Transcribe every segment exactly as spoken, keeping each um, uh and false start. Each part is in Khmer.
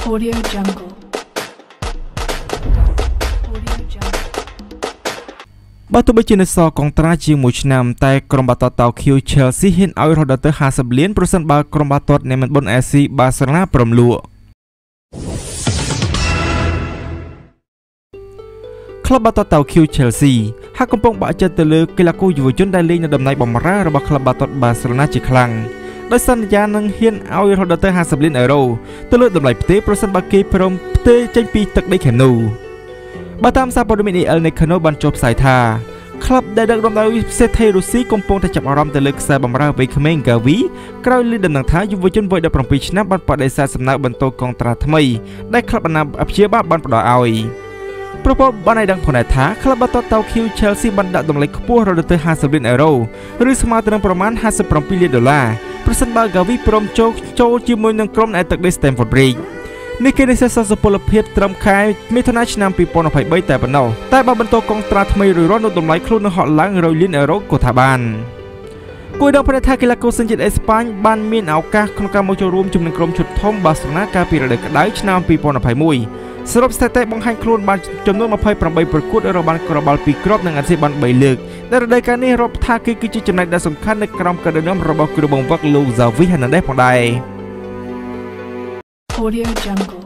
Audio Jungle. Bà tôi bây giờ so con tra chiếng một năm tại Krombatot tàu Q Chelsea hiện ở rồi tới hai mươi liên percent bà Krombatot nên mình bốn ép xê Barcelona prom lụa. Club Batot tàu Q Chelsea hai công bông bãi chân từ lư kỳ lạc cô dù chốn đại liên ở đầm này bằng ra rồi bà Club Batot Barcelona chỉ khăng. Đối sân gia năng hiện ở rồi tới hai mươi liên euro từ lư đầm này tế percent bà kê prom tế tranh pi tật đây khẩn nụ. Bà tam sa Podmini El Necano ban chop sai tha Club ដែលដឹកនាំដោយ Sete Rossi កំពុងតែចាប់អារម្មណ៍ទៅលើខ្សែបម្រើវ័យក្មេង Gavi ក្រោយលើដំណឹងថាយុវជនវ័យ ដប់ប្រាំពីរ ឆ្នាំបានបដិសេធសំណើបន្តកងត្រាថ្មីដែលក្លឹបអាណាព្យាបាលបានផ្ដល់ឲ្យប្រពន្ធបានឲ្យដឹងផងដែរថាក្លឹបបាល់ទាត់តៅ Q Chelsea បានដាក់តម្លៃខ្ពស់រហូតដល់50លានអឺរ៉ូឬស្មើទៅនឹងប្រមាណห้าสิบเจ็ดលានដុល្លារប្រសិនបើ Gavi ព្រមចូលចូលជាមួយនឹងក្រុមនៃទឹកដី Stamford Bridgeនេះគេនឹងសរសពលភាពត្រឹមខែមិថុនាឆ្នាំពីរពាន់ยี่สิบสามតែប៉ុណ្ណោះតែបើបន្តកងត្រាថ្មីរួចរាល់នៅតម្លៃខ្លួននឹងហក់ឡើងរយលានអឺរ៉ូក៏ថាបានគួរដឹងប្រថាកីឡាករសញ្ជាតិអេស្ប៉ាញបានមានឱកាសក្នុងការមកចូលរួមជាមួយនឹងក្រុមឈុតធំបាសេឡូណាកាលពីរដូវក្តៅឆ្នាំពីរពាន់ยี่สิบเอ็ดសរុបស្ថិតិបង្ហាញខ្លួនបានចំនួនยี่สิบแปดប្រកួតរបានក្របល់ពីរគ្រាប់និងអាស៊ីបានបីលើកដែលរដូវកាលនេះរាប់ថាគេគឺជាចំណែកដ៏សំខាន់នៅក្រោមការដឹកនាំរបស់គ្រូបង្វឹកលោក Xavi Hernandez ផងដែរ Audio Jungle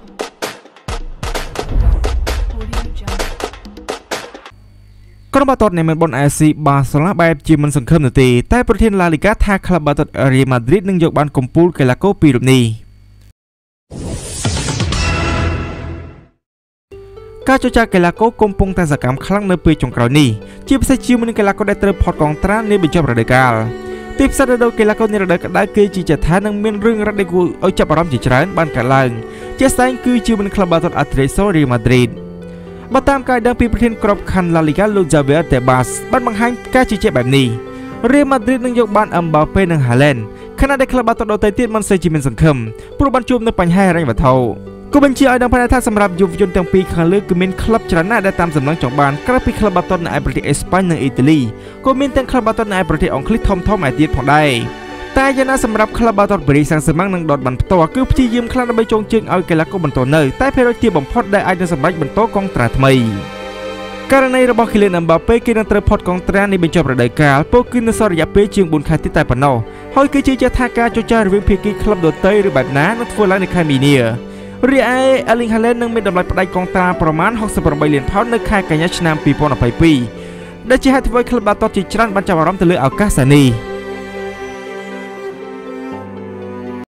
ក្រុមបាល់ទាត់នៃមិនបន ép xê បាសេឡូណាបែបជាមិនសង្ឃឹមនោះទេតែប្រធានឡាលីហ្គាថាក្លឹបបាល់ទាត់ Real Madrid នឹងយកបានកំពូលកីឡាករពីររូបនេះការចរចាកីឡាករកំពុងតែសកម្មខ្លាំងនៅពេលចុងក្រោយនេះជាពិសេសជាមួយនឹងកីឡាករដែលត្រូវផុតកងត្រានាបញ្ចប់រដូវកាលទីផ្សាររដូវកីឡាករនារដូវក្តៅគេជាចថានឹងមានរឿងរ៉ាវដែលគួរឲ្យចាប់អារម្មណ៍ជាច្រើនបានកើតឡើងជាស្ដែងគឺជាមួយនឹងក្លឹបបាល់ទាត់ Atletico Real Madridបើតាមការដឹងពីប្រធានក្របខ័ណ្ឌ La Liga លោក Javier Tebas បានបង្ហាញការជឿជាក់បែបនេះ Real Madrid នឹងយកបាន Mbappe និង Haaland ខណៈដែលក្លឹបបាល់ទាត់ដទៃទៀតមិនសូវជាមានសង្ឃឹមព្រោះបានជួបនៅបញ្ហាហិរញ្ញវត្ថុក៏បញ្ជាឲ្យដឹងថាសម្រាប់យុវជនទាំងពីរខាងលើគឺមានក្លឹបច្រើនណាស់ដែលតាមសំណងចង់បានក្រៅពីក្លឹបបាល់ទាត់នៅឯប្រទេសអេស្ប៉ាញនិងអ៊ីតាលីក៏មានទាំងក្លឹបបាល់ទាត់នៅឯប្រទេសអង់គ្លេសធំៗឯទៀតផងដែរតែយ៉ាងណាសម្រាប់ក្លឹបបាល់ទាត់ Paris Saint-Germain និង Dortmund ផ្ទាល់គឺព្យាយាមខ្លាំងដើម្បីចងជើងឲ្យកីឡាករបន្តនៅតែភារកិច្ចទាបបំផុតដែលអាចនឹងសម្រេចបន្តកងត្រាថ្មីករណីរបស់ Kylian Mbappe គេនឹងត្រូវផុតកងត្រានេះបញ្ចប់រដូវកាលពួកគឺនៅសល់រយៈពេលជាងបួនខែទៀតតែប៉ុណ្ណោះហើយគេជឿជាក់ថាការចរចារវាងភាគីក្លឹបដទៃឬបែបណានឹងធ្វើឡើងនៅខែមីនារីឯ Erling Haaland នឹងមានតម្លៃផ្ដាច់កងត្រាប្រមាណหกสิบแปดលាนផោននៅខែកញ្ញាឆ្នាំពីរពាន់ยี่สิบสองដែលជាហេតុធ្វើឲ្យក្លឹបបាល់ទាត់ជាច្រើនបានចាប់អារម្មណ៍ទៅលើឱកាសនេះ